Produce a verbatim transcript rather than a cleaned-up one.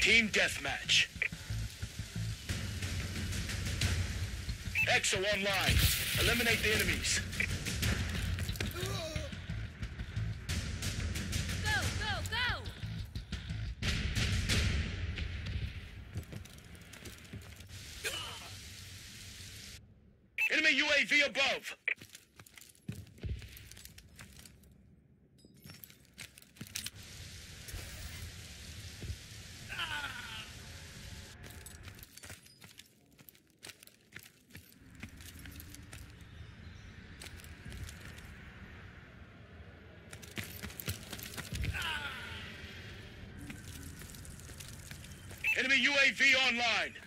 Team deathmatch. Exo online. Eliminate the enemies. Go, go, go! Enemy U A V above. Enemy U A V online.